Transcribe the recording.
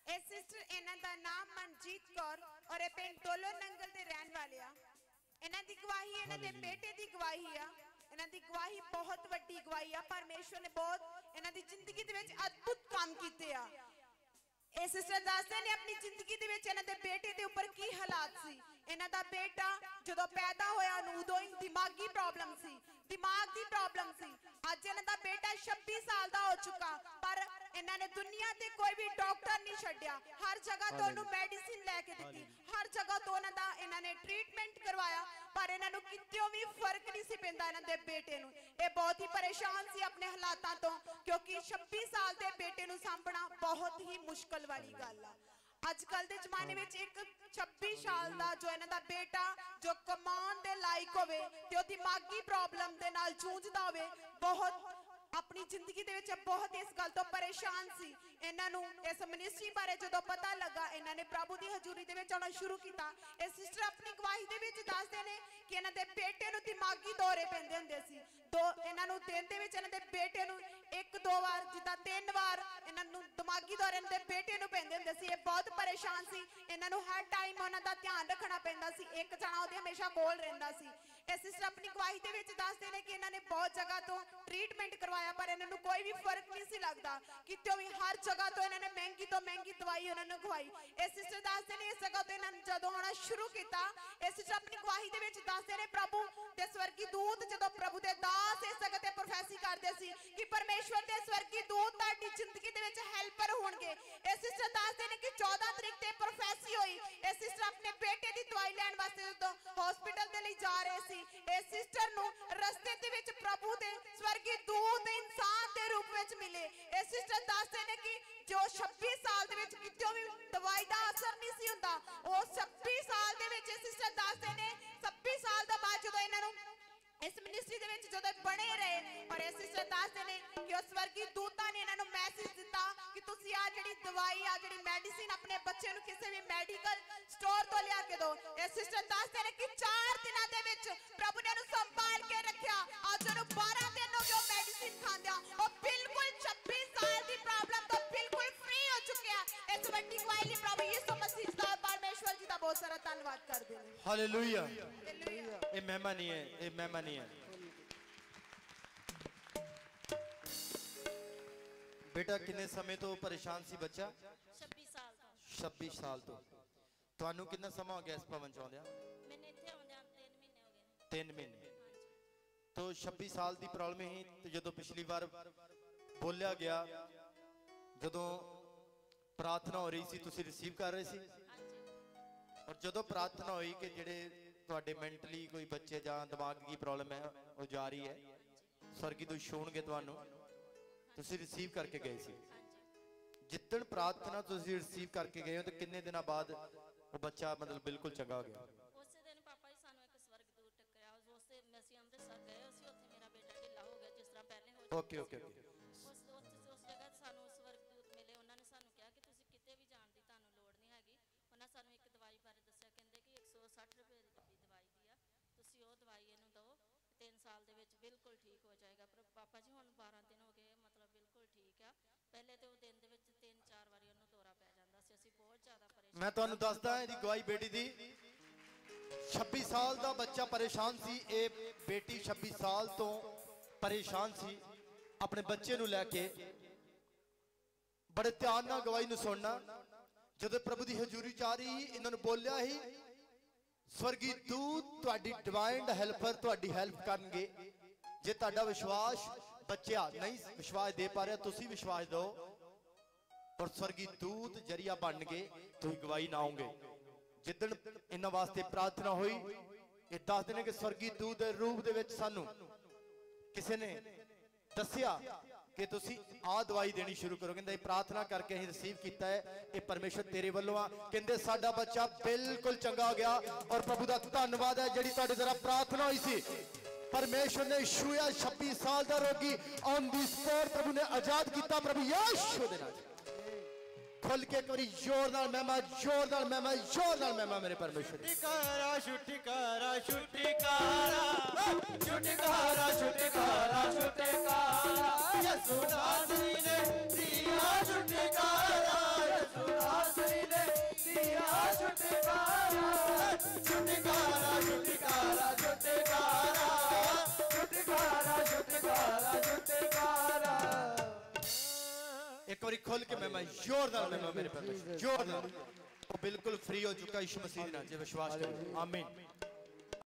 ਇਹ ਸਿਸਟਰ ਇਹਨਾਂ ਦਾ ਨਾਮ ਮਨਜੀਤ ਕੌਰ ਔਰ ਇਹ ਪਿੰਡ ਟੋਲੋ ਨੰਗਲ ਦੇ ਰਹਿਣ ਵਾਲੇ ਆ। ਇਹਨਾਂ ਦੀ ਗਵਾਹੀ ਇਹਨਾਂ ਦੇ ਬੇਟੇ ਦੀ ਗਵਾਹੀ ਆ। ਇਹਨਾਂ ਦੀ ਗਵਾਹੀ ਬਹੁਤ ਵੱਡੀ ਗਵਾਹੀ ਆ। ਪਰਮੇਸ਼ਵਰ ਨੇ ਬਹੁਤ ਇਹਨਾਂ ਦੀ ਜ਼ਿੰਦਗੀ ਦੇ ਵਿੱਚ ਅਦਭੁਤ ਕੰਮ ਕੀਤੇ ਆ। ਇਹ ਸਿਸਟਰ ਦੱਸਦੇ ਨੇ ਆਪਣੀ ਜ਼ਿੰਦਗੀ ਦੇ ਵਿੱਚ ਇਹਨਾਂ ਦੇ ਬੇਟੇ ਦੇ ਉੱਪਰ ਕੀ ਹਾਲਾਤ ਸੀ। ਇਹਨਾਂ ਦਾ ਬੇਟਾ ਜਦੋਂ ਪੈਦਾ ਹੋਇਆ ਉਹਨੂੰ ਉਦੋਂ ਹੀ ਦਿਮਾਗੀ ਪ੍ਰੋਬਲਮ ਸੀ, ਦਿਮਾਗ ਦੀ ਪ੍ਰੋਬਲਮ ਸੀ। ਅੱਜ ਇਹਨਾਂ ਦਾ ਬੇਟਾ 26 ਸਾਲ ਦਾ ਹੋ ਚੁੱਕਾ, ਪਰ ਇਹਨਾਂ ਨੇ ਦੁਨੀਆ ਤੇ ਕੋਈ ਵੀ ਡਾਕਟਰ ਨਹੀਂ ਛੱਡਿਆ। ਹਰ ਜਗ੍ਹਾ ਤੋਂ ਉਹਨੂੰ ਮੈਡੀਸਿਨ ਲੈ ਕੇ ਦਿੱਤੀ, ਹਰ ਜਗ੍ਹਾ ਤੋਂ ਇਹਨਾਂ ਨੇ ਟ੍ਰੀਟਮੈਂਟ ਕਰਵਾਇਆ, ਪਰ ਇਹਨਾਂ ਨੂੰ ਕਿਤੇੋਂ ਵੀ ਫਰਕ ਨਹੀਂ ਸੀ ਪੈਂਦਾ ਇਹਨਾਂ ਦੇ ਬੇਟੇ ਨੂੰ। ਇਹ ਬਹੁਤ ਹੀ ਪਰੇਸ਼ਾਨ ਸੀ ਆਪਣੇ ਹਾਲਾਤਾਂ ਤੋਂ, ਕਿਉਂਕਿ 26 ਸਾਲ ਦੇ ਬੇਟੇ ਨੂੰ ਸਾਂਭਣਾ ਬਹੁਤ ਹੀ ਮੁਸ਼ਕਲ ਵਾਲੀ ਗੱਲ ਆ। ਅੱਜ ਕੱਲ ਦੇ ਜ਼ਮਾਨੇ ਵਿੱਚ ਇੱਕ 26 ਸਾਲ ਦਾ ਜੋ ਇਹਨਾਂ ਦਾ ਬੇਟਾ ਜੋ ਕਮਾਉਣ ਦੇ ਲਾਇਕ ਹੋਵੇ ਤੇ ਉਹ ਦਿਮਾਗੀ ਪ੍ਰੋਬਲਮ ਦੇ ਨਾਲ ਜੂਝਦਾ ਹੋਵੇ, ਬਹੁਤ अपनी जिंदगी दे विच बहुत इस गल तो परेशान सी। इन्हां नूं इस मिनिस्ट्री बारे जदों पता लगा, इन्हां ने प्रभु दी हजूरी दे विच आउणा शुरू कीता। इस सिस्टर अपनी गवाही दे विच दसदे ने कि इन्हां दे बेटे नूं दिमागी दौरे पैंदे हुंदे सी। इन्हां नूं दिन दे विच इन्हां दे बेटे नूं 1-2 वार जिद्दां 3 वार इन्हां नूं दिमागी दौरे इन्हां दे बेटे नूं पैंदे हुंदे सी। ये बहुत परेशान सी। इन्हां नूं हर टाइम उन्हां दा ध्यान रखना पैंदा सी, एक जना ओहदे हमेशा कोल रहिंदा सी। इस सिस्टर अपनी गवाही दे विच दसदे ने कि इन्हां ने बहुत जगह तो ट्रीटमेंट करवाया, पर इन्हां नूं कोई भी फर्क नहीं सी लगदा। कितों भी हर जगह तो इन्हां ने महंगी तो महंगी दवाई उन्हां नूं खवाई। इस सिस्टर दसदे ने इस जगह तो इन्हां ने जदों आउणा शुरू कीता, इस सिस्टर अपनी गवाही दे विच दसदे ने प्रभु दे स्वर्गी दूत जदों प्रभु दे दास इस जगह ते प्रोफेसी करदे सी कि परमेश्वर दे स्वर्गी दूत तुहाडी जिंदगी दे विच हेल्पर होणगे। इस सिस्टर दसदे ने कि 14 तरीक ते प्रोफेसी होई। इस सिस्टर अपने बेटे दी दवाई लैण वास्ते जदों हॉस्पिटल दे लई जा रहे सी, इस सिस्टर नूं रस्ते दे विच प्रभु दे स्वर्गी दूत इंसान दे रूप विच मिले। इस सिस्टर दसदे ने कि जो 26 साल दे विच कितों भी दवाई दा असर नहीं सी हुंदा, ओ 26 साल दे विच इस सिस्टर दसदे ने 26 साल दा बाद जदों इन्हां नूं इस मिनिस्ट्री दे विच जदों बने रहे, और इस सिस्टर दसदे ने कि उस स्वर्गी दूतां ने इन्हां नूं मैसेज दिता कि तुसीं आ जिहड़ी दवाई आ जिहड़ी मेडिसिन अपने बच्चे नूं किसी भी मेडिकल स्टोर तो लिया के दो। इस सिस्टर दसदे ने कि 4 दिनां दे विच प्रभु ने उहनूं संभाल के रखिया। अज उहनूं 12 दिन हो गए मेडिसिन खांदिया, और बिल्कुल 26 साल की प्रॉब्लम तो बिल्कुल फ्री हो चुके हैं। इस वड्डी गवाही लई प्रभु यीशु मसीह दा परमेश्वर जी दा बहुत सारा धन्यवाद करदे ने। हालेलुया। ये महिमा नहीं है, ये महिमा नहीं है। बेटा कितने समय तो परेशान सी बच्चा? 26 साल तो। 26 साल तो ਤੁਹਾਨੂੰ ਕਿੰਨਾ ਸਮਾਂ ਹੋ ਗਿਆ ਇਸ ਭਵਨ ਚ ਆਉਂਦਿਆਂ? मैंने ਇੱਥੇ ਆਉਂਦਿਆਂ 3 ਮਹੀਨੇ ਹੋ ਗਏ ਨੇ। 3 ਮਹੀਨੇ तो 26 साल की प्रॉब्लम ही तो जो पिछली बार बोलिया गया, जो प्रार्थना हो रही सी तुसी रिसीव कर रहे सी, और जो प्रार्थना हुई कि जेडे तुहाडे मेंटली कोई बच्चे जां दिमाग की प्रॉब्लम है वो जा रही है, स्वर्गी दूत छूणगे तुहानू, तुसी रिसीव करके गए सी। जिद्दण प्रार्थना तुसी रिसीव करके गए हो तो किन्ने दिनों बाद वो बच्चा मतलब बिल्कुल चंगा हो गया? ਉਸੇ ਦਿਨ ਪਾਪਾ ਜੀ ਸਾਨੂੰ ਇੱਕ ਸਵਰਗਦੂਤ ਟੱਕਰਿਆ। ਉਸੇ ਅਸੀਂ ਅੰਮ੍ਰਿਤਸਰ ਗਏ, ਉੱਥੇ ਮੇਰਾ ਬੇਟਾ ਢਿੱਲਾ ਹੋ ਗਿਆ ਜਿਸ ਤਰ੍ਹਾਂ ਪਹਿਲੇ ਹੋ ਜਾਂਦਾ। Okay okay okay. ਉਸ ਜਗ੍ਹਾ ਤੇ ਸਾਨੂੰ ਸਵਰਗਦੂਤ ਮਿਲੇ। ਉਹਨਾਂ ਨੇ ਸਾਨੂੰ ਕਿਹਾ ਕਿ ਤੁਸੀਂ ਕਿਤੇ ਵੀ ਜਾਣ ਦੀ ਤੁਹਾਨੂੰ ਲੋੜ ਨਹੀਂ ਹੈਗੀ। ਉਹਨਾਂ ਸਾਨੂੰ ਇੱਕ ਦਵਾਈ ਬਾਰੇ ਦੱਸਿਆ, ਕਹਿੰਦੇ ਕਿ 160 ਰੁਪਏ ਦੀ ਡੱਬੀ ਦਵਾਈ ਦੀ ਆ, ਤੁਸੀਂ ਉਹ ਦਵਾਈ ਇਹਨੂੰ ਦਿਓ, 3 ਸਾਲ ਦੇ ਵਿੱਚ ਬਿਲਕੁਲ ਠੀਕ ਹੋ ਜਾਏਗਾ। ਪਰ ਪਾਪਾ ਜੀ ਹੁਣ 12 ਦਿਨ ਹੋ ਗਏ, ਮਤਲਬ ਬਿਲਕੁਲ ਠੀਕ ਆ। ਪਹਿਲੇ ਤੇ ਉਹ ਦਿਨ ਦੇ ਵਿੱਚ 3-4 ਵਾਰੀ ਉਹਨੂੰ ਦੌਰਾ ਪੈ ਜਾਂਦਾ ਸੀ। ਅਸੀਂ ਬਹੁਤ ਜ਼ਿਆਦਾ ਪਰੇਸ਼ਾਨ। मैं तुहानू दसदा ਇਹਦੀ गवाही बेटी दी 26 साल का बच्चा परेशान सी। ये बेटी 26 साल तो परेशान सी अपने बच्चे नू लैके। बड़े ध्यान नाल गवाही नू सुनना। जदों प्रभु दी हजूरी च आ रही इन्होंने बोलिया ही स्वर्गी दूत तुहाडी डिवाइन हेल्पर तुहाडी हेल्प करनगे। जे तुहाडा विश्वास बच्चा नहीं विश्वास दे पा रहा, तुसी विश्वास दो और स्वर्गी दूत जरिया बन गए, तुसीं गवाही ना आओगे। जिदन इन्हां वास्ते प्रार्थना हुई, ये दस दिन कि स्वर्गी दूत दे रूप दे विच सानू किसी ने दसिया कि तुसी आ दवाई देनी शुरू करो। कहंदा प्रार्थना करके असीं रिसीव कीता है, ये परमेश्वर तेरे वल्लों आ। कहंदे साडा बच्चा बिल्कुल चंगा हो गया, और प्रभु दा धन्नवाद है जिहड़ी तुहाडे द्वारा प्रार्थना हुई सी। परमेश्वर ने छूया 26 साल दा रोगी ऑन दी स्पॉट प्रभु ने आजाद किया। प्रभु यीशु दे नाम खुल के एक बारी जोर नाल महिमा, जोर नाल महिमा, जोर नाल महिमा मेरे परमेश्वर। छुटकारा छुटकारा छुटकारा छुटकारा छुटकारा छुटकारा यीशु नासरी ने दिया छुटकारा, यीशु ਛੁਟਕਾਰਾ ਛੁਟਕਾਰਾ ਛੁਟਕਾਰਾ ਛੁਟਕਾਰਾ ਛੁਟਕਾਰਾ ਛੁਟਕਾਰਾ एक बार खोल के मैं जोरदार मैं मेरे परमेश्वर जोरदार वो बिल्कुल फ्री हो चुका यीशु मसीह ने विश्वास करो आमीन।